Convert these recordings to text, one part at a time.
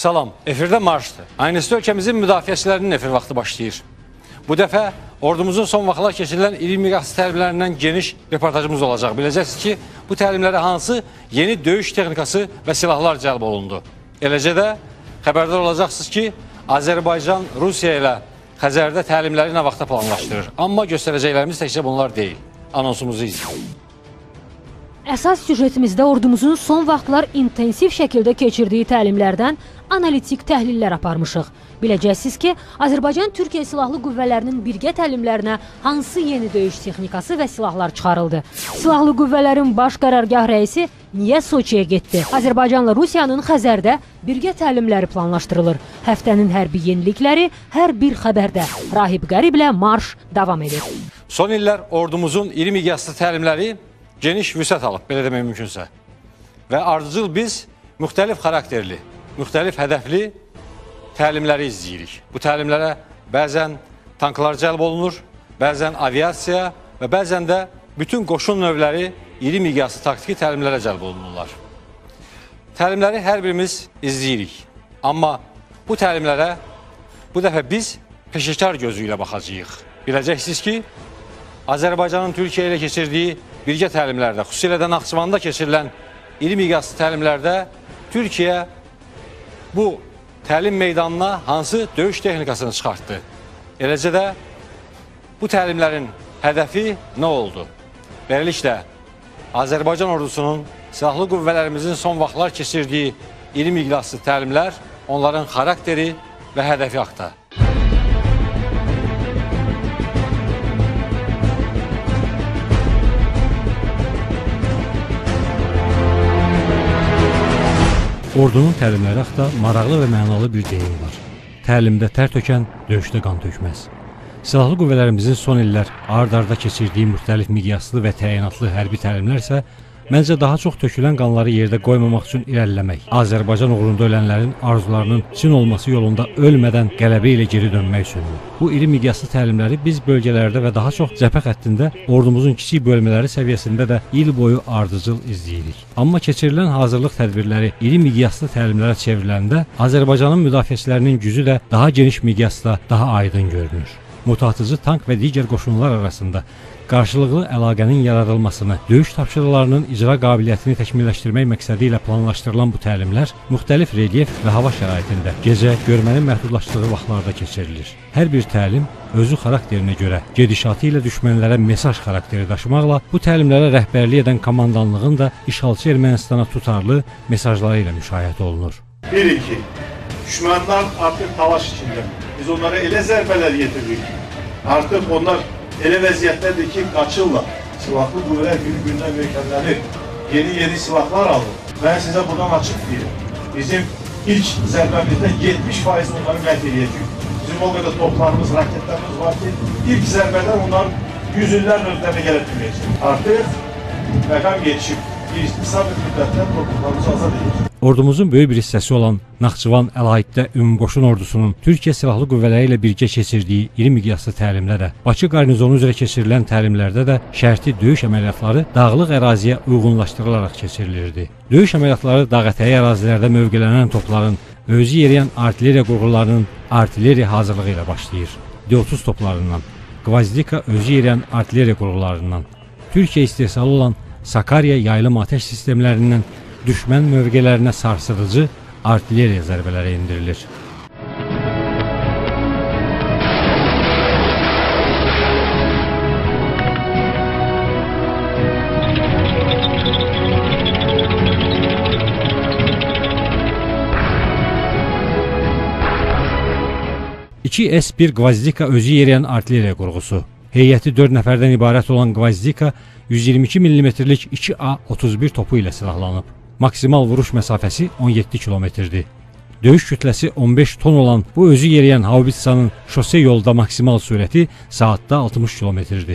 Salam, efirdə marşdır. Aynısı ölkəmizin müdafiəçilərinin efir vaxtı başlayır. Bu dəfə ordumuzun son vaxtlar keçirilən iri miqyaslı təlimlərindən geniş reportajımız olacaq. Biləcəksiniz ki, bu təlimlərə hansı yeni döyüş texnikası və silahlar cəlb olundu. Eləcə də xəbərdar olacaqsınız ki, Azərbaycan Rusiya ilə Xəzərdə təlimləri nə vaxta planlaşdırır. Amma göstərəcəklərimiz təkcə bunlar deyil. Anonsumuzu izləyin. Əsas süjetimizdə ordumuzun son vaxtlar intensiv şəkildə keçirdiyi təlimlərdən analitik təhlillər aparmışıq. Biləcəksiniz ki, Azərbaycan Türkiyə Silahlı Qüvvələrinin birgə təlimlərinə hansı yeni döyüş texnikası və silahlar çıxarıldı? Silahlı Qüvvələrin baş qərargah rəisi niyə Soçiyə getdi? Azərbaycanla Rusiyanın Xəzərdə birgə təlimləri planlaşdırılır. Həftənin hərbi yenilikləri hər bir xəbərdə. Rahib Qəriblə marş davam edir. Son illər ordumuzun iri miqyaslı təlimləri geniş vüsət alıb, belə demək mümkünsə. Və ardıcıl biz müxtəlif xarakterli, müxtəlif hədəfli təlimləri izləyirik. Bu təlimlərə bəzən tanklar cəlb olunur, bəzən aviasiya və bəzən də bütün qoşun növləri iri miqyaslı taktiki təlimlərə cəlb olunurlar. Təlimləri hər birimiz izləyirik. Amma bu təlimlərə bu dəfə biz peşəkar gözü ilə baxacağıq. Biləcəksiniz ki, Azərbaycanın Türkiyə ilə keçirdiyi birgə təlimlərdə, xüsusilə də Naxçıvanda keçirilən iri miqyaslı təlimlərdə Türkiyə bu təlim meydanına hansı döyüş texnikasını çıxartdı? Eləcə də bu təlimlərin hədəfi nə oldu? Beləliklə, Azərbaycan ordusunun, silahlı qüvvələrimizin son vaxtlar keçirdiyi iri miqyaslı təlimlər onların xarakteri və hədəfi haqqında. Ordunun təlimləri haqqında maraqlı və mənalı bir deyim var. Təlimdə tər tökən, döyüşdə qan tökməz. Silahlı qüvvələrimizin son illər ard-arda keçirdiyi müxtəlif miqyaslı və təyinatlı hərbi təlimlər isə məncə daha çox tökülən qanları yerdə qoymamaq üçün irəliləmək, Azərbaycan uğrunda ölənlərin arzularının sin olması yolunda ölmədən qələbə ilə geri dönmək üçündür. Bu iri miqyaslı təlimləri biz bölgələrdə və daha çox cəbhə xəttində ordumuzun kiçik bölmələri səviyyəsində də il boyu ardıcıl izləyirik. Amma keçirilən hazırlıq tədbirləri iri miqyaslı təlimlərə çevriləndə Azərbaycanın müdafiəçilərinin gücü də daha geniş miqyasda, daha aydın görünür. Mutatıcı tank və digər qoşunlar arasında qarşılıqlı əlaqənin yaradılmasını, döyüş tapşırıqlarının icra qabiliyyətini təkmilləşdirmək məqsədi ilə planlaşdırılan bu təlimlər müxtəlif relyef və hava şəraitində, gecə, görmənin məhdudlaşdığı vaxtlarda keçirilir. Hər bir təlim özü xarakterinə görə gedişatı ilə düşmənlərə mesaj xarakteri daşımaqla bu təlimlərə rəhbərlik edən komandanlığın da işğalçı Ermənistana tutarlı mesajları ilə müşahidə olunur. 1-2. Düşmənlər artıq talaş içində. Biz onlara elə zərbələr yetiririk. Artıq onlar elə vəziyyətlədir ki, qaçırlar. Silahlı qüvvələr bir-gündən möhkəmlənir. Yeni silahlar alır. Mən sizə buradan açıq deyirəm. Bizim ilk zərbəmizdən 70% onları məhv edəcək. Bizim o qədər toplarımız, raketlərimiz var ki, ilk zərbədən onların yüzünlərlə özlərinə gələ bilməyəcək. Artıq məqam yetişib. Bir qısa bir müddətdə toplarımızı azad edəcək. Ordumuzun böyük bir hissəsi olan Naxçıvan əlahiddə ümumqoşun ordusunun Türkiyə Silahlı Qüvvələri ilə birgə keçirdiyi iri miqyaslı təlimdə də, Bakı qarnizonu üzrə keçirilən təlimlərdə də şərti döyüş əməliyyatları dağlıq əraziyə uyğunlaşdırılaraq keçirilirdi. Döyüş əməliyyatları dağətəyi ərazilərdə mövqələnən topların, özü yeriyən artilleriya qurğularının artilleriya hazırlığı ilə başlayır. D-30 toplarından, Qvazdika özü yeriyən artilleriya qurğularından, Türkiyə istehsalı olan Sakarya yaylım atəş sistemlərindən düşmən mövqələrinə sarsıdıcı artilleriya zərbələri endirilir. İki S-1 Qvazdika özü yeriyən artilleriya qurğusu. Heyəti 4 nəfərdən ibarət olan Qvazdika 122 mm-lik 2A-31 topu ilə silahlanıb. Maksimal vuruş məsafəsi 17 kilometrdir. Döyüş kütləsi 15 ton olan bu özü yeriyən haubitsanın şose yolda maksimal sürəti saatda 60 kilometrdir.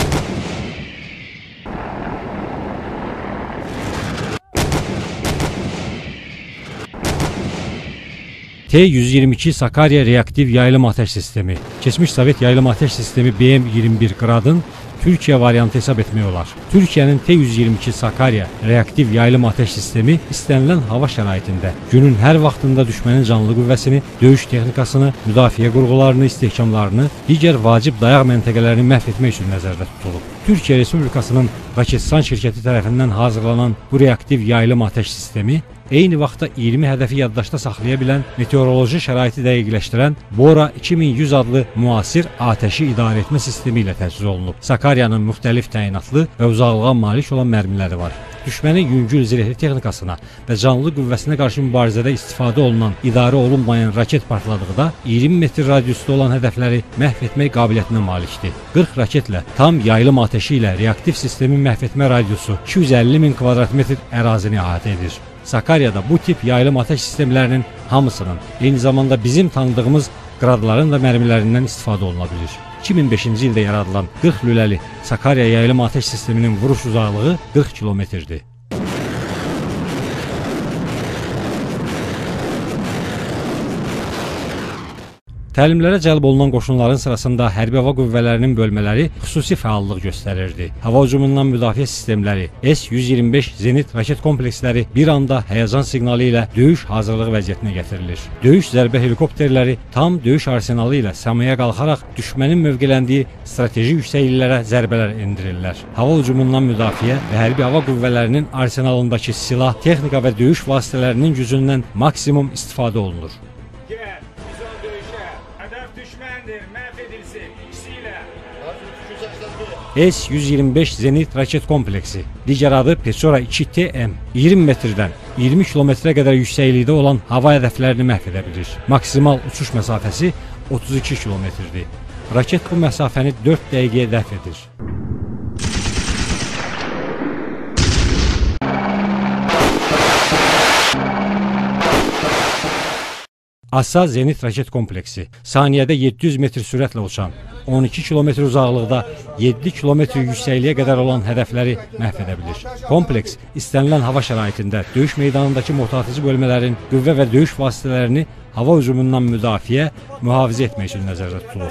T-122 Sakarya reaktiv yaylım atəş sistemi. Keçmiş Sovet yaylım atəş sistemi BM-21 Qradın Türkiyə variantı hesab etmək olar. Türkiyənin T-122 Sakarya reaktiv yaylım atəş sistemi istənilən hava şəraitində günün hər vaxtında düşmənin canlı qüvvəsini, döyüş texnikasını, müdafiə qurğularını, istehkamlarını, digər vacib dayaq məntəqələrini məhv etmək üçün nəzərdə tutulub. Türkiyə Respublikasının Raketsan şirkəti tərəfindən hazırlanan bu reaktiv yaylım atəş sistemi eyni vaxtda 20 hədəfi yaddaşda saxlaya bilən, meteoroloji şəraiti dəqiqləşdirən Bora 2100 adlı müasir atəşi idarə etmə sistemi ilə təchiz olunub. Sakaryanın müxtəlif təyinatlı və uzaqlığa malik olan mərmiləri var. Düşmənin yüngül zirehli texnikasına və canlı qüvvəsinə qarşı mübarizədə istifadə olunan, idarə olunmayan raket partladıqda 20 metr radiusda olan hədəfləri məhv etmək qabiliyyətinə malikdir. 40 raketlə, tam yaylım atəşi ilə reaktiv sistemin məhv etmə radiusu 250 min kvadratmetr ərazini əhatə edir. Sakaryada bu tip yaylım atəş sistemlərinin hamısının, eyni zamanda bizim tanıdığımız qradların da mərmilərindən istifadə oluna bilir. 2005-ci ildə yaradılan 40 lüləli Sakarya yaylım atəş sisteminin vuruş uzaqlığı 40 kilometrdir. Təlimlərə cəlb olunan qoşunların sırasında hərbi hava qüvvələrinin bölmələri xüsusi fəallıq göstərirdi. Hava hücumundan müdafiə sistemləri, S-125 zenit raket kompleksləri bir anda həyəcan siqnalı ilə döyüş hazırlığı vəziyyətinə gətirilir. Döyüş zərbə helikopterləri tam döyüş arsenalı ilə səmaya qalxaraq düşmənin mövqeləndiyi strateji yüksəkliklərə zərbələr endirirlər. Hava hücumundan müdafiə və hərbi hava qüvvələrinin arsenalındakı silah, texnika və döyüş vasitələrinin gücündən maksimum istifadə olunur. S-125 zenit raket kompleksi, digər adı Pesora 2TM, 20 metrdən 20 kilometrə qədər yüksəklikdə olan hava hədəflərini məhv edə bilir. Maksimal uçuş məsafəsi 32 kilometrdir. Raket bu məsafəni 4 dəqiqəyə dəf edir. ASA zenit raket kompleksi, saniyədə 700 metr sürətlə uçan, 12 kilometr uzaqlıqda 7 kilometr yüksəkliyə qədər olan hədəfləri məhv edə bilir. Kompleks istənilən hava şəraitində döyüş meydanındakı mühafizə bölmələrin qüvvə və döyüş vasitələrini hava hücumundan müdafiə, mühafizə etmək üçün nəzərdə tutulur.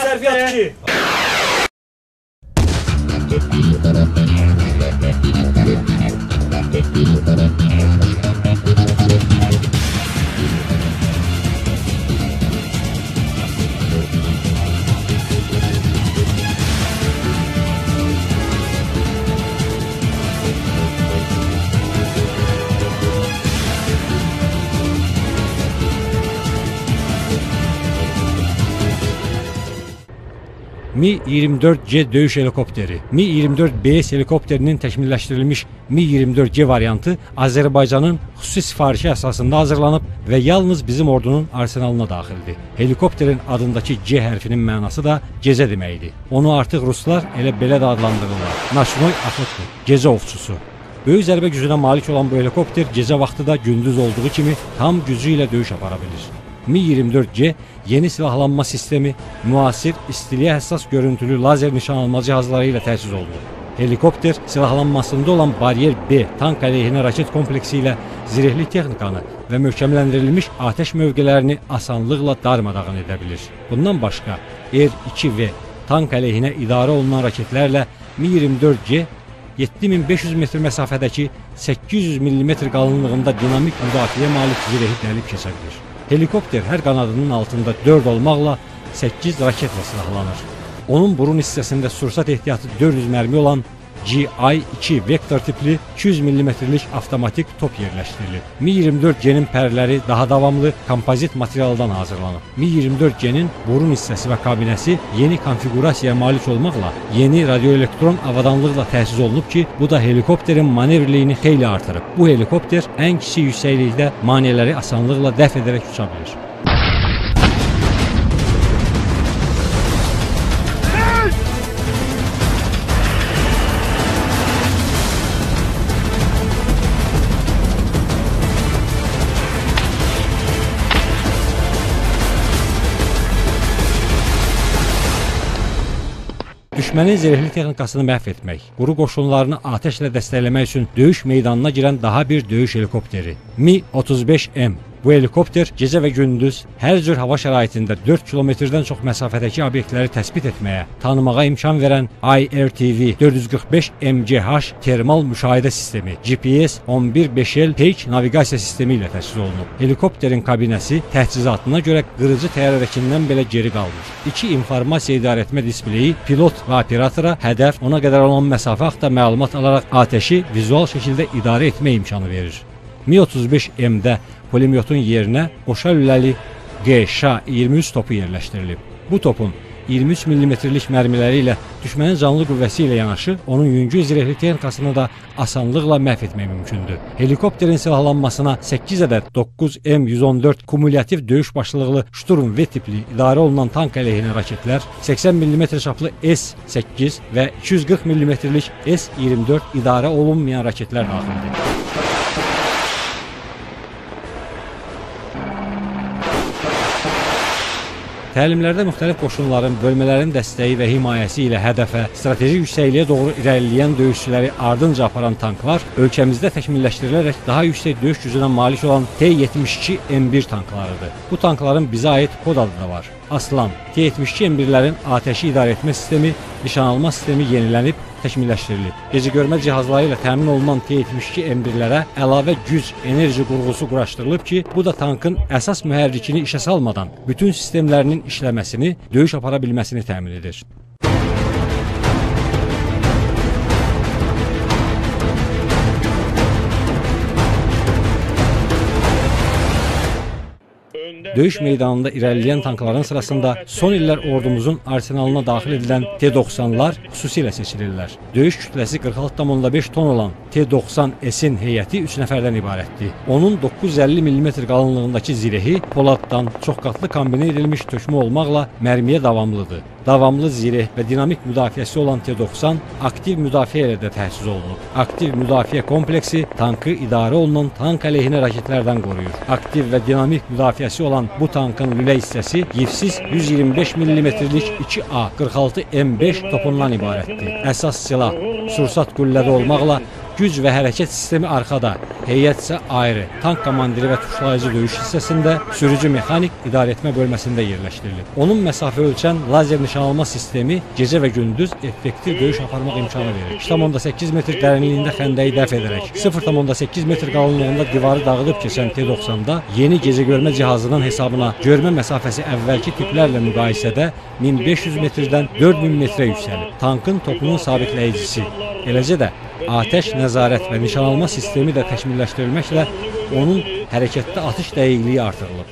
Mi-24C döyüş helikopteri, Mi-24BS helikopterinin təkmilləşdirilmiş Mi-24C variantı Azərbaycanın xüsusi sifarişi əsasında hazırlanıb və yalnız bizim ordunun arsenalına daxildir. Helikopterin adındakı C hərfinin mənası da gecə deməkdir. Onu artıq ruslar elə belə də adlandırırlar. Naşnoy Axotdur, gecə ovçusu. Böyük zərbə gücünə malik olan bu helikopter gecə vaxtı da gündüz olduğu kimi tam gücü ilə döyüş apara bilir. Mi-24C yeni silahlanma sistemi, müasir, istiliyə həssas görüntülü lazer nişanalma cihazları ilə təchiz olunur. Helikopter silahlanmasında olan Baryer B tank əleyhinə raket kompleksi ilə zirehli texnikanı və möhkəmləndirilmiş atəş mövqələrini asanlıqla darmadağın edə bilir. Bundan başqa, R-2V tank əleyhinə idarə olunan raketlərlə Mi-24C 7500 metr məsafədəki 800 mm qalınlığında dinamik müdafiəyə malik zirehi dəlib keçə bilir. Helikopter hər qanadının altında 4 olmaqla 8 raketlə silahlanır. Onun burun hissəsində sursat ehtiyatı 400 mərmi olan GI-2 vektor tipli 200 mm-lik avtomatik top yerləşdirilir. Mi-24C-nin pərləri daha davamlı kompozit materialdan hazırlanıb. Mi-24C-nin burun hissəsi və kabinəsi yeni konfigurasiyaya malik olmaqla yeni radioelektron avadanlıqla təchiz olunub ki, bu da helikopterin manevrliyini xeyli artırıb. Bu helikopter ən kiçik yüksəklikdə maneələri asanlıqla dəf edərək uça bilir. Düşmənin zirehli texnikasını məhv etmək, quru qoşunlarını atəşlə dəstəkləmək üçün döyüş meydanına girən daha bir döyüş helikopteri Mi-35M Bu helikopter gecə və gündüz hər cür hava şəraitində 4 kilometrdən çox məsafədəki obyektləri təsbit etməyə, tanımağa imkan verən IRTV 445 MGH termal müşahidə sistemi, GPS 11-5L Peyk naviqasiya sistemi ilə təchiz olunub. Helikopterin kabinəsi təchizatına görə qırıcı təyyarəkindən belə geri qalmış. 2 informasiya idarəetmə displeyi pilot və operatora hədəf, ona qədər olan məsafə haqqında məlumat alaraq atəşi vizual şəkildə idarə etmə imkanı verir. Mi-35M-də pulemyotun yerinə qoşa lüləli GŞ-23 topu yerləşdirilib. Bu topun 23 mm-lik mərmiləri ilə düşmənin canlı qüvvəsi ilə yanaşı, onun yüngül zirehli texnikasını da asanlıqla məhv etmək mümkündür. Helikopterin silahlanmasına 8 ədəd 9M114 kumulyativ döyüş başlıqlı Şturm V tipli idarə olunan tank əleyhinə raketlər, 80 mm çaplı S-8 və 240 mm-lik S-24 idarə olunmayan raketlər daxildir. Təlimlərdə müxtəlif qoşunların, bölmələrin dəstəyi və himayəsi ilə hədəfə, strateji yüksəkliyə doğru irəliləyən döyüşçüləri ardınca aparan tanklar ölkəmizdə təkmilləşdirilərək daha yüksək döyüş gücünə malik olan T-72M1 tanklarıdır. Bu tankların bizə aid kod adı da var. Aslan, T-72M1-lərin atəşi idarə etmə sistemi, nişanalma sistemi yenilənib, təkmilləşdirilib. Gecəgörmə cihazları ilə təmin olunan T-72M1-lərə əlavə güc, enerji qurğusu quraşdırılıb ki, bu da tankın əsas mühərrikini işə salmadan bütün sistemlərinin işləməsini, döyüş apara bilməsini təmin edir. Döyüş meydanında irəliləyən tankların sırasında son illər ordumuzun arsenalına daxil edilən T-90'lar xüsusilə seçilirlər. Döyüş kütləsi 46,5 ton olan T-90S-in heyəti 3 nəfərdən ibarətdir. Onun 950 mm qalınlığındakı zirehi poladdan çox qatlı kombinə edilmiş tökmə olmaqla mərmiyə davamlıdır. Davamlı zireh və dinamik müdafiəsi olan T-90 aktiv müdafiə ilə də təchiz olunub. Aktiv müdafiə kompleksi tankı idarə olunan tank əleyhinə raketlərdən qoruyur. Aktiv və dinamik müdafiəsi olan bu tankın lülə hissəsi yivsiz 125 mm-lik 2A46M5 topundan ibarətdir. Əsas silah sursat qüllədə olmaqla güc və hərəkət sistemi arxada, heyət isə ayrı, tank komandiri və tuşlayıcı döyüş hissəsində, sürücü mexanik idarəetmə bölməsində yerləşdirilib. Onun məsafə ölçən lazer nişanalma sistemi gecə və gündüz effektiv döyüş aparmaq imkanı verir. 2,8 metr dərinliyində xəndəyi dəf edərək, 0,8 metr qalınlığında divarı dağıdıb keçən T-90'da yeni gecəgörmə cihazının hesabına görmə məsafəsi əvvəlki tiplərlə müqayisədə 1500 metrdən 4000 metrə yüksəlib. Tankın topunun sabitləyicisi, eləcə də atəş, nəzarət və nişanalma sistemi də təkmilləşdirilməklə onun hərəkətdə atış dəqiqliyi artırılıb.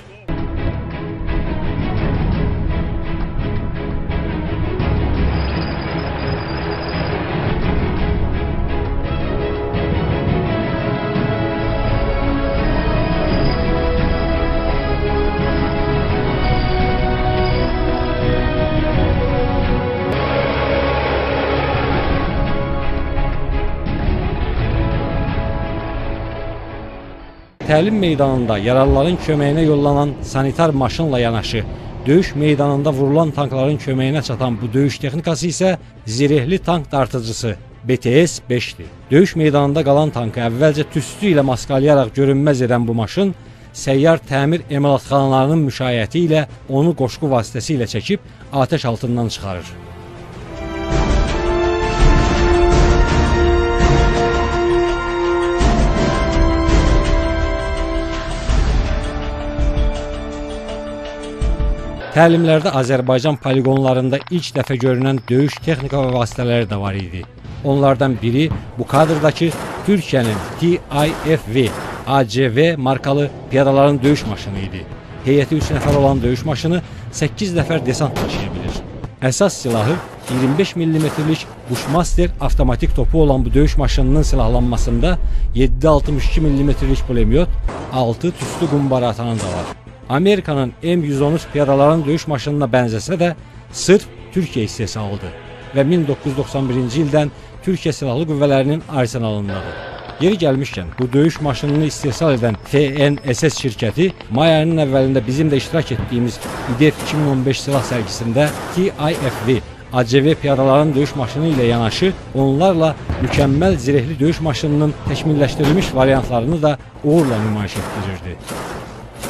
Təlim meydanında yaralıların köməyinə yollanan sanitar maşınla yanaşı, döyüş meydanında vurulan tankların köməyinə çatan bu döyüş texnikası isə zirehli tank dartıcısı BTS-5'dir. Döyüş meydanında qalan tankı əvvəlcə tüstü ilə maskalayaraq görünməz edən bu maşın, səyyar təmir emalatxanalarının müşayiəti ilə onu qoşqu vasitəsilə çəkib atəş altından çıxarır. Təlimlərdə Azərbaycan poligonlarında ilk dəfə görünən döyüş texnika və vasitələri də var idi. Onlardan biri bu kadrdakı Türkiyənin TIFV ACV markalı piyadaların döyüş maşını idi. Heyəti 3 nəfər olan döyüş maşını 8 nəfər desant daşıya bilir. Əsas silahı 25 mm-lik Bushmaster avtomatik topu olan bu döyüş maşınının silahlanmasında 7,62 mm-lik pulemyot, 6 tüstü qumbarı atanı da var. Amerikanın M113 piyadaların döyüş maşınına bənzəsə də sırf Türkiyə istehsalıdır və 1991-ci ildən Türkiyə Silahlı Qüvvələrinin arsenalındadır. Yeri gəlmişkən, bu döyüş maşınını istehsal edən FNSS şirkəti may ayının əvvəlində bizim də iştirak etdiyimiz İDEF 2015 silah sərgisində TIFV ACV piyadaların döyüş maşını ilə yanaşı onlarla mükəmməl zirehli döyüş maşınının təkmilləşdirilmiş variantlarını da uğurla nümayiş etdirirdi.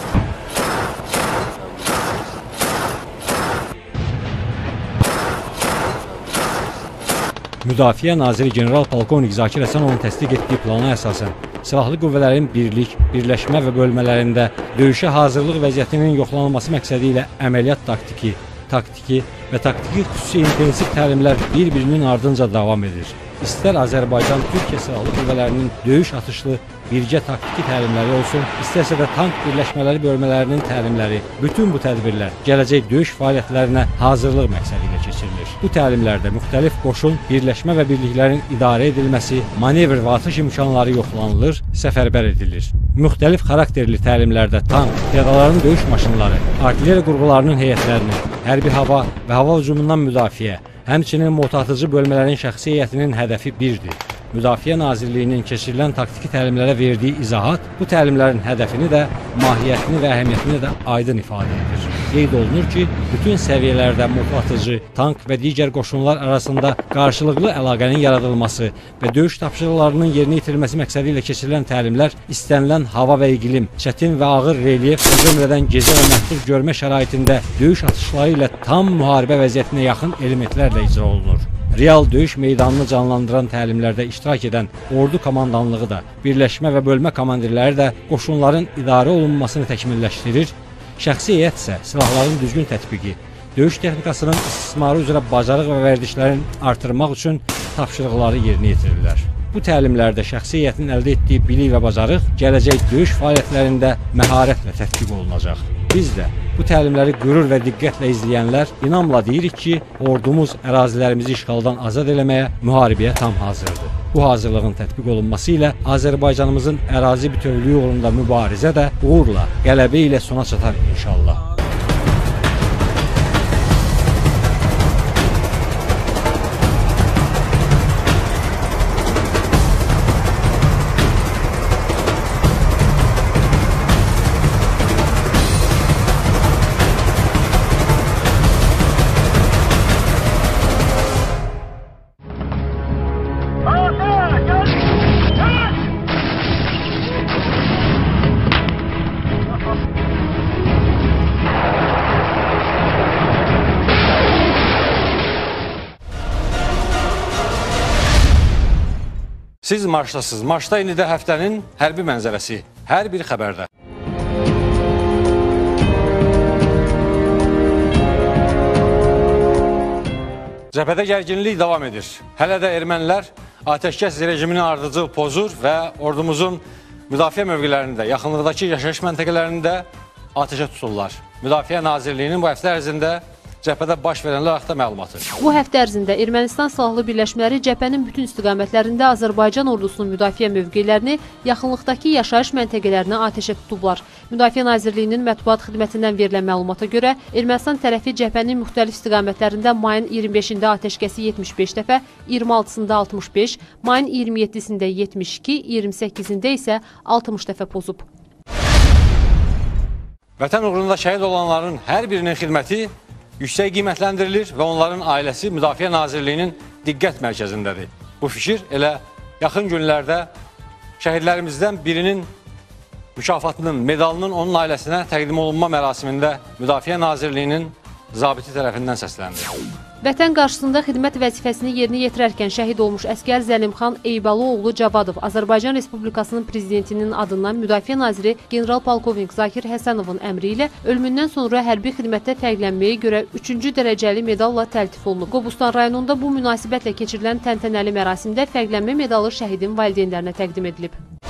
Müdafiə naziri general-polkovnik Zakir Həsənovun təsdiq etdiyi plana əsasən silahlı qüvvələrin birlik, birləşmə və bölmələrində döyüşə hazırlıq vəziyyətinin yoxlanılması məqsədi ilə əməliyyat taktiki və taktiki xüsusi intensiv təlimlər bir-birinin ardınca davam edir. İstər Azərbaycan Türkiyə Silahlı Qüvvələrinin döyüş atışlı birgə taktiki təlimləri olsun, istərsə də tank birləşmələri bölmələrinin təlimləri, bütün bu tədbirlər gələcək döyüş fəaliyyətlərinə hazırlıq məqsədi ilə keçirilir. Bu təlimlərdə müxtəlif qoşun, birləşmə və birliklərin idarə edilməsi, manevr və atış imkanları yoxlanılır, səfərbər edilir. Müxtəlif xarakterli təlimlərdə tank, piyadaların döyüş maşınları, artilleriya qurğularının heyətlərini, hərbi hava və hava hücumundan müdafiə, həmçinin motatıcı bölmələrin şəxsi heyətinin hədəfi birdir. Müdafiə Nazirliyinin keçirilən taktiki təlimlərə verdiyi izahat bu təlimlərin hədəfini də, mahiyyətini və əhəmiyyətini də aydın ifadə edir. Qeyd olunur ki, bütün səviyyələrdə motatıcı, tank və digər qoşunlar arasında qarşılıqlı əlaqənin yaradılması və döyüş tapşırıqlarının yerinə yetirilməsi məqsədi ilə keçirilən təlimlər istənilən hava və iqlim, çətin və ağır relyef, o cümlədən gecə və məhdud görmə şəraitində döyüş atışları ilə tam müharibə vəziyyətinə yaxın elementlərlə icra olunur. Real döyüş meydanını canlandıran təlimlərdə iştirak edən ordu komandanlığı da, birləşmə və bölmə komandirləri də qoşunların idarə olunmasını təkmilləşdirir, şəxsi heyət isə silahların düzgün tətbiqi, döyüş texnikasının istismarı üzrə bacarıq və vərdişlərin artırmaq üçün tapşırıqları yerinə yetirirlər. Bu təlimlərdə şəxsi heyətin əldə etdiyi bilik və bacarıq gələcək döyüş fəaliyyətlərində məharətlə tətbiq olunacaq. Biz də bu təlimləri qürur və diqqətlə izləyənlər inamla deyirik ki, ordumuz ərazilərimizi işğaldan azad eləməyə, müharibəyə tam hazırdır. Bu hazırlığın tətbiq olunması ilə Azərbaycanımızın ərazi bütövlüyü uğrunda mübarizə də uğurla, qələbə ilə sona çatar inşallah. Siz marşdasınız. Marşda indi də həftənin hərbi mənzərəsi. Hər bir xəbərdə. Cəbhədə gərginlik davam edir. Hələ də ermənilər atəşkəs rejimini ardıcıl pozur və ordumuzun müdafiə mövqelərində, yaxınlıqdakı yaşayış məntəqələrində atəşə tuturlar. Müdafiə Nazirliyinin bu həftə ərzində cəbhədə baş verənlər haqqında məlumatı. Bu həftə ərzində Ermənistan silahlı birləşmələri cəbhənin bütün istiqamətlərində Azərbaycan ordusunun müdafiə mövqelərini, yaxınlıqdakı yaşayış məntəqələrini atəşə tutublar. Müdafiə Nazirliyinin mətbuat xidmətindən verilən məlumata görə Ermənistan tərəfi cəbhənin müxtəlif istiqamətlərində mayın 25-də atəşkəsi 75 dəfə, 26-sında 65, mayın 27-sində 72, 28-də isə 60 dəfə pozub. Vətən uğrunda şəhid olanların hər birinin xidməti yüksək qiymətləndirilir və onların ailəsi Müdafiə Nazirliyinin diqqət mərkəzindədir. Bu fikir elə yaxın günlərdə şəhidlərimizdən birinin mükafatının, medalının onun ailəsinə təqdim olunma mərasimində Müdafiə Nazirliyinin zabiti tərəfindən səsləndi. Vətən qarşısında xidmət vəzifəsini yerinə yetirərkən şəhid olmuş əsgər Zəlimxan Eybalıoğlu Cavadov Azərbaycan Respublikasının prezidentinin adından Müdafiə Naziri general-polkovnik Zakir Həsənovun əmri ilə ölümündən sonra hərbi xidmətdə fərqlənməyə görə 3-cü dərəcəli medalla təltif olunub. Qobustan rayonunda bu münasibətlə keçirilən təntənəli mərasimdə fərqlənmə medalı şəhidin valideynlərinə təqdim edilib.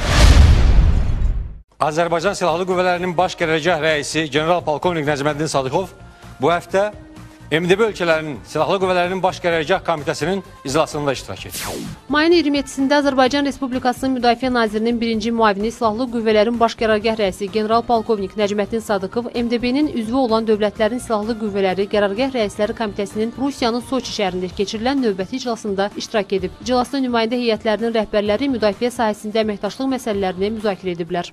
Azərbaycan Silahlı Qüvvələrinin baş qərargah rəisi general-polkovnik Nəcməddin Sadıxov bu həftə MDB ölkələrinin Silahlı Qüvvələrinin Baş Qərargah Komitəsinin iclasında iştirak edir. Mayın 27-sində Azərbaycan Respublikasının Müdafiə Nazirinin birinci müavini Silahlı Qüvvələrin Baş Qərargah rəisi general-polkovnik Nəcməddin Sadıxov MDB-nin üzvü olan dövlətlərin Silahlı Qüvvələri Qərargah Rəisləri Komitəsinin Rusiyanın Soçi şəhərində keçirilən növbəti iclasında iştirak edib. İclasda nümayəndə heyətlərinin rəhbərləri müdafiə sahəsində əməkdaşlıq məsələlərini müzakirə ediblər.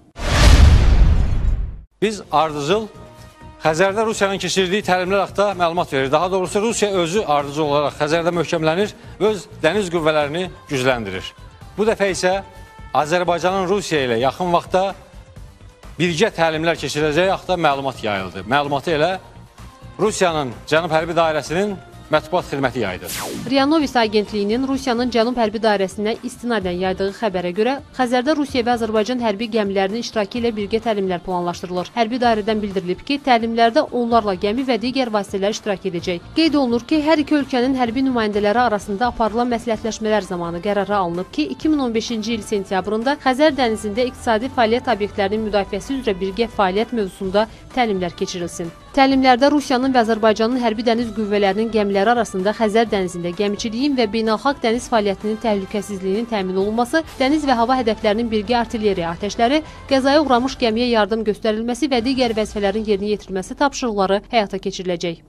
Biz ardıcıl Xəzərdə Rusiyanın keçirdiyi təlimlər haqqında məlumat verir. Daha doğrusu Rusiya özü ardıcıl olaraq Xəzərdə möhkəmlənir, öz dəniz qüvvələrini gücləndirir. Bu dəfə isə Azərbaycanın Rusiya ilə yaxın vaxtda birgə təlimlər keçirəcəyi haqqında məlumat yayıldı. Məlumatı elə Rusiyanın Cənub Hərbi Dairəsinin mətbuat xidməti yaydı. RIA Novosti agentliyinin Rusiyanın Cənub hərbi dairəsinə istinadən yaydığı xəbərə görə Xəzərdə Rusiya və Azərbaycan hərbi gəmilərinin iştirakı ilə birgə təlimlər planlaşdırılır. Hərbi dairədən bildirilib ki, təlimlərdə onlarla gəmi və digər vasitələr iştirak edəcək. Qeyd olunur ki, hər iki ölkənin hərbi nümayəndələri arasında aparılan məsləhətləşmələr zamanı qərara alınıb ki, 2015-ci il sentyabrında Xəzər dənizində iqtisadi fəaliyyət obyektlərinin müdafiəsi üzrə birgə fəaliyyət mövzusunda təlimlər keçirilsin. Təlimlərdə Rusiyanın və Azərbaycanın hərbi dəniz qüvvələrinin gəmiləri arasında Xəzər dənizində gəmiçiliyin və beynəlxalq dəniz fəaliyyətinin təhlükəsizliyinin təmin olunması, dəniz və hava hədəflərinin birgə artilleriya atəşləri, qəzaya uğramış gəmiyə yardım göstərilməsi və digər vəzifələrin yerinə yetirilməsi tapşırıqları həyata keçiriləcək.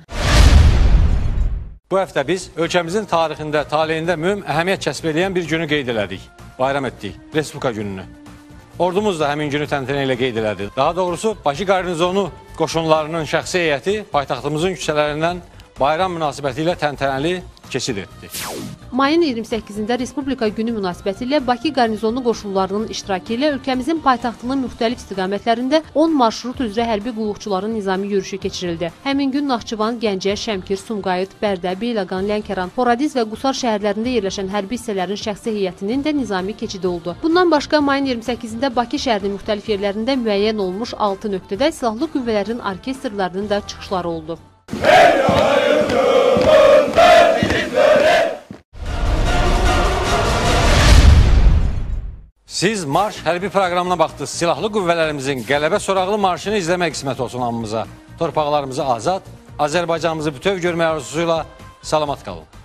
Bu həftə biz ölkəmizin tarixində, taleyində mühüm əhəmiyyət kəsb edən bir günü qeyd elədik. Bayram etdik, Respublika gününü. Ordumuz da həmin günü təntənə ilə qeyd elədi. Daha doğrusu, Bakı qarnizonu qoşunlarının şəxsi heyəti paytaxtımızın küçələrindən bayram münasibəti ilə təntənəli keçid etdi. Mayın 28-də Respublika günü münasibətilə Bakı qarnizonu qoşunlarının iştirakı ilə ölkəmizin paytaxtının müxtəlif istiqamətlərində 10 marşrut üzrə hərbi qulluqçuların nizami yürüyüşü keçirildi. Həmin gün Naxçıvan, Gəncə, Şəmkir, Sumqayıt, Bərdə, Beyləqan, Lənkəran, Horadiz və Qusar şəhərlərində yerləşən hərbi hissələrin şəxsi heyətinin də nizami keçidi oldu. Bundan başqa mayın 28-də Bakı şəhərinin müxtəlif yerlərində müəyyən olmuş 6 nöqtədə silahlı qüvvələrin orkestrlərinin də çıxışları oldu. Siz marş hərbi proqramına baxdınız. Silahlı qüvvələrimizin qələbə soraqlı marşını izləmək qismət olsun hamımıza. Torpaqlarımızı azad, Azərbaycanımızı bütöv görmək arzusuyla salamat qalın.